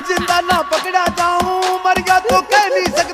जिंदा ना पकड़ा जाऊं, मर गया तो कह नहीं सकता।